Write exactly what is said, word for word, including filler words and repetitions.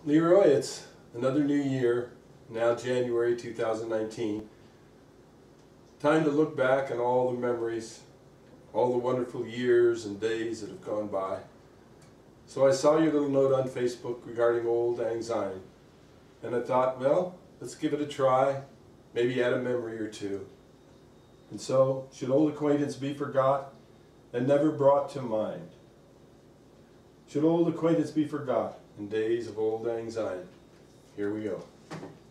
LeRoy, it's another new year, now January two thousand nineteen. Time to look back on all the memories, all the wonderful years and days that have gone by. So I saw your little note on Facebook regarding Auld and Syne, and I thought, well, let's give it a try, maybe add a memory or two. And so, should old acquaintance be forgot and never brought to mind? Should old acquaintance be forgot in days of Auld Lang Syne? Here we go.